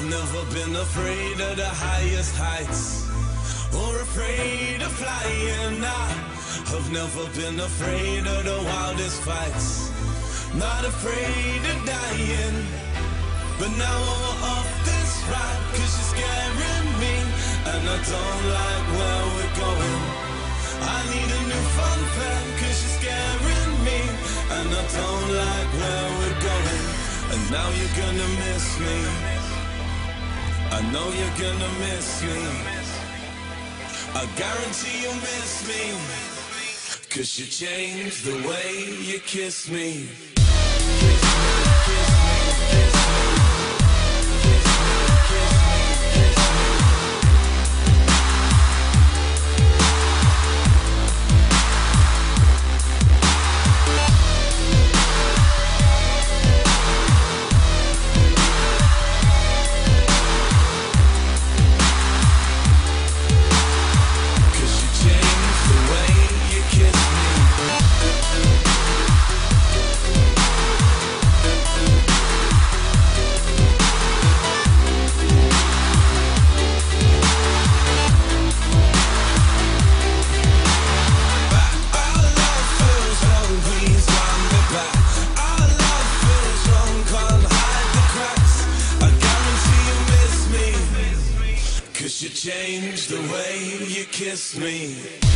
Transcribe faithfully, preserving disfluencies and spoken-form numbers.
never been afraid of the highest heights, or afraid of flying. I've never been afraid of the wildest fights, not afraid of dying. But now I'm off this ride, cause you're scaring me, and I don't like where we're going. I need a new fun fact, cause you're scaring me, and I don't like where we're going. And now you're gonna miss me, I know you're gonna miss me, I guarantee you'll miss me, cause you changed the way you kiss me. Kiss me, kiss me, kiss me. You changed the way you kiss me.